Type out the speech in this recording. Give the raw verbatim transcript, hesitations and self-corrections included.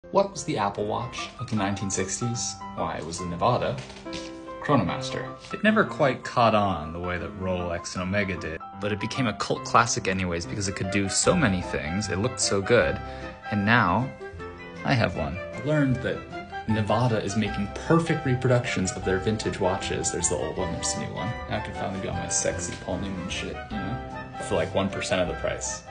What was the Apple Watch of the nineteen sixties? Why, it was the Nivada Chronomaster. It never quite caught on the way that Rolex and Omega did, but it became a cult classic anyways because it could do so many things, it looked so good, and now I have one. I learned that Nivada is making perfect reproductions of their vintage watches. There's the old one, there's the new one. Now I can finally be on my sexy Paul Newman shit, you know? For like one percent of the price.